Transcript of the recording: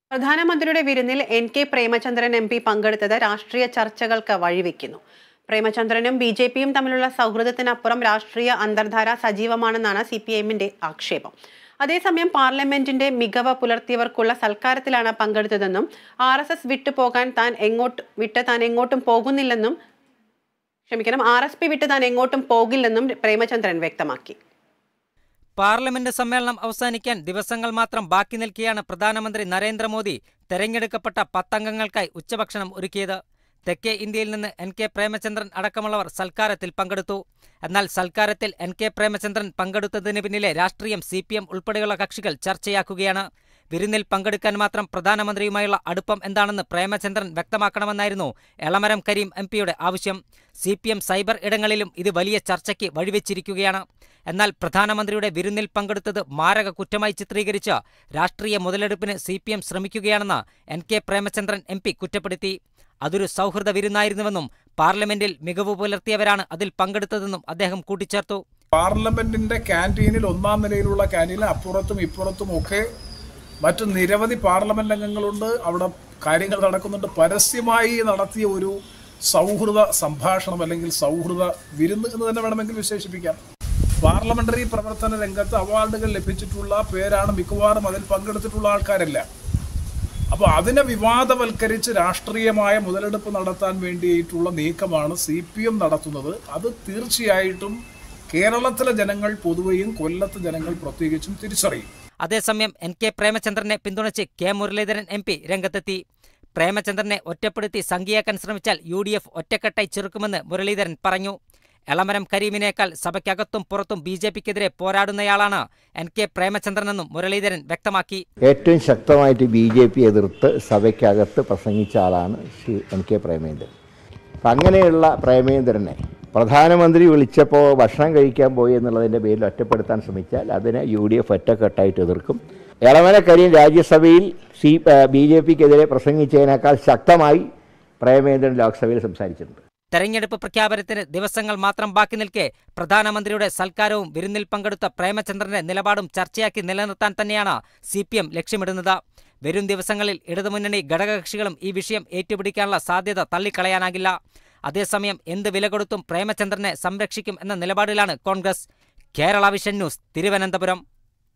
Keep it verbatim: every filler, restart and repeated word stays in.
പ്രധാനമന്ത്രിയുടെ വിരുന്നിൽ N K Premachandran M P പങ്കെടുത്തത് രാഷ്ട്രീയ ചർച്ചകൾക്ക് വഴിവെക്കുന്നു. പ്രേമചന്ദ്രനും ബി ജെ പിയും തമ്മിലുള്ള സൗഹൃദത്തിനപ്പുറം രാഷ്ട്രീയ അന്തർധാര സജീവമാണെന്നാണ് സി പി എമ്മിന്റെ ആക്ഷേപം. അതേസമയം പാർലമെന്റിന്റെ മികവ് പുലർത്തിയവർക്കുള്ള സൽക്കാരത്തിലാണ് പങ്കെടുത്തതെന്നും ആർ എസ് എസ് വിട്ടുപോകാൻ താൻ എങ്ങോട്ട് വിട്ട് താൻ എങ്ങോട്ടും പോകുന്നില്ലെന്നും ക്ഷമിക്കണം ആർ എസ് പി വിട്ട് താൻ എങ്ങോട്ടും പോകില്ലെന്നും പ്രേമചന്ദ്രൻ വ്യക്തമാക്കി. പാർലമെന്റ് സമ്മേളനം അവസാനിക്കാൻ ദിവസങ്ങൾ മാത്രം ബാക്കി നിൽക്കെയാണ് പ്രധാനമന്ത്രി നരേന്ദ്രമോദി തെരഞ്ഞെടുക്കപ്പെട്ട പത്തംഗങ്ങൾക്കായി ഉച്ചഭക്ഷണം ഒരുക്കിയത്. തെക്കേ ഇന്ത്യയിൽ നിന്ന് എൻ കെ പ്രേമചന്ദ്രൻ അടക്കമുള്ളവർ സൽക്കാരത്തിൽ പങ്കെടുത്തു. എന്നാൽ സൽക്കാരത്തിൽ എൻ കെ പ്രേമചന്ദ്രൻ പങ്കെടുത്തതിന് പിന്നിലെ രാഷ്ട്രീയം സി പി എം ഉൾപ്പെടെയുള്ള കക്ഷികൾ ചർച്ചയാക്കുകയാണ്. വിരുന്നിൽ പങ്കെടുക്കാൻ മാത്രം പ്രധാനമന്ത്രിയുമായുള്ള അടുപ്പം എന്താണെന്ന് പ്രേമചന്ദ്രൻ വ്യക്തമാക്കണമെന്നായിരുന്നു എളമരം കരീം എം പിയുടെ ആവശ്യം. സി പി എം സൈബർ ഇടങ്ങളിലും ഇത് വലിയ ചർച്ചയ്ക്ക് വഴിവെച്ചിരിക്കുകയാണ്. എന്നാൽ പ്രധാനമന്ത്രിയുടെ വിരുന്നിൽ പങ്കെടുത്തത് മാരക കുറ്റമായി ചിത്രീകരിച്ച് രാഷ്ട്രീയ മുതലെടുപ്പിന് സി പി എം ശ്രമിക്കുകയാണെന്ന് N K Premachandran M P കുറ്റപ്പെടുത്തി. അതൊരു സൗഹൃദ വിരുന്നായിരുന്നുവെന്നും പാർലമെന്റിൽ മികവ് പുലർത്തിയവരാണ് അതിൽ പങ്കെടുത്തതെന്നും അദ്ദേഹം കൂട്ടിച്ചേർത്തു. പാർലമെന്റിന്റെ ക്യാന്റീനിൽ ഒന്നാം നിലയിലുള്ള ക്യാന്റീനിൽ അപ്പുറത്തും ഇപ്പുറത്തും ഒക്കെ മറ്റു നിരവധി പാർലമെന്റ് അംഗങ്ങളുണ്ട്. അവിടെ കാര്യങ്ങൾ നടക്കുന്നുണ്ട്. പരസ്യമായി നടത്തിയ ഒരു സൗഹൃദ സംഭാഷണം അല്ലെങ്കിൽ സൗഹൃദ വിരുന്ന് എന്ന് തന്നെ വേണമെങ്കിൽ വിശേഷിപ്പിക്കാം. പാർലമെന്ററി പ്രവർത്തന രംഗത്ത് അവാർഡുകൾ ലഭിച്ചിട്ടുള്ള പേരാണ് മിക്കവാറും അതിൽ പങ്കെടുത്തിട്ടുള്ള ആൾക്കാരല്ല. അപ്പോൾ അതിനെ വിവാദവൽക്കരിച്ച് രാഷ്ട്രീയമായ മുതലെടുപ്പ് നടത്താൻ വേണ്ടിയിട്ടുള്ള നീക്കമാണ് സി പി എം നടത്തുന്നത്. അത് തീർച്ചയായിട്ടും കേരളത്തിലെ ജനങ്ങൾ പൊതുവെയും കൊല്ലത്തെ ജനങ്ങൾ പ്രത്യേകിച്ചും തിരിച്ചറിയും. അതേസമയം എൻ കെ പ്രേമചന്ദ്രനെ പിന്തുണച്ച് കെ മുരളീധരൻ എം പി രംഗത്തെത്തി. പ്രേമചന്ദ്രനെ ഒറ്റപ്പെടുത്തി സംഖ്യയാക്കാൻ ശ്രമിച്ചാൽ യു ഡി എഫ് ഒറ്റക്കെട്ടായി ചെറുക്കുമെന്ന് മുരളീധരൻ പറഞ്ഞു. എളമരം കരീമിനേക്കാൾ സഭയ്ക്കകത്തും പുറത്തും ബി ജെ പിക്കെതിരെ പോരാടുന്നയാളാണ് എൻ കെ പ്രേമചന്ദ്രനെന്നും മുരളീധരൻ വ്യക്തമാക്കി. ഏറ്റവും ശക്തമായിട്ട് ബി ജെ പി എതിർത്ത് സഭയ്ക്കകത്ത് പ്രസംഗിച്ച ആളാണ് ശ്രീ എൻ കെ പ്രേമേന്ദ്രൻ. അപ്പം അങ്ങനെയുള്ള പ്രേമേന്ദ്രനെ പ്രധാനമന്ത്രി വിളിച്ചപ്പോൾ ഭക്ഷണം കഴിക്കാൻ പോയി എന്നുള്ളതിൻ്റെ പേരിൽ ഒറ്റപ്പെടുത്താൻ ശ്രമിച്ചാൽ അതിനെ യു ഡി എഫ് ഒറ്റക്കെട്ടായിട്ട് എതിർക്കും. എളമരം കരീം രാജ്യസഭയിൽ സി ബി ജെ പിക്കെതിരെ പ്രസംഗിച്ചതിനേക്കാൾ ശക്തമായി പ്രേമേന്ദ്രൻ ലോക്സഭയിൽ സംസാരിച്ചിട്ടുണ്ട്. തെരഞ്ഞെടുപ്പ് പ്രഖ്യാപനത്തിന് ദിവസങ്ങൾ മാത്രം ബാക്കി നിൽക്കെ പ്രധാനമന്ത്രിയുടെ സൽക്കാരവും വിരുന്നിൽ പങ്കെടുത്ത പ്രേമചന്ദ്രന്റെ നിലപാടും ചർച്ചയാക്കി നിലനിർത്താൻ തന്നെയാണ് സി പി എം ലക്ഷ്യമിടുന്നത്. വരും ദിവസങ്ങളിൽ ഇടതുമുന്നണി ഘടകകക്ഷികളും ഈ വിഷയം ഏറ്റുപിടിക്കാനുള്ള സാധ്യത തള്ളിക്കളയാനാകില്ല. അതേസമയം എന്ത് വില കൊടുത്തും പ്രേമചന്ദ്രനെ സംരക്ഷിക്കും എന്ന നിലപാടിലാണ് കോൺഗ്രസ്. Kerala Vision News, Thiruvananthapuram.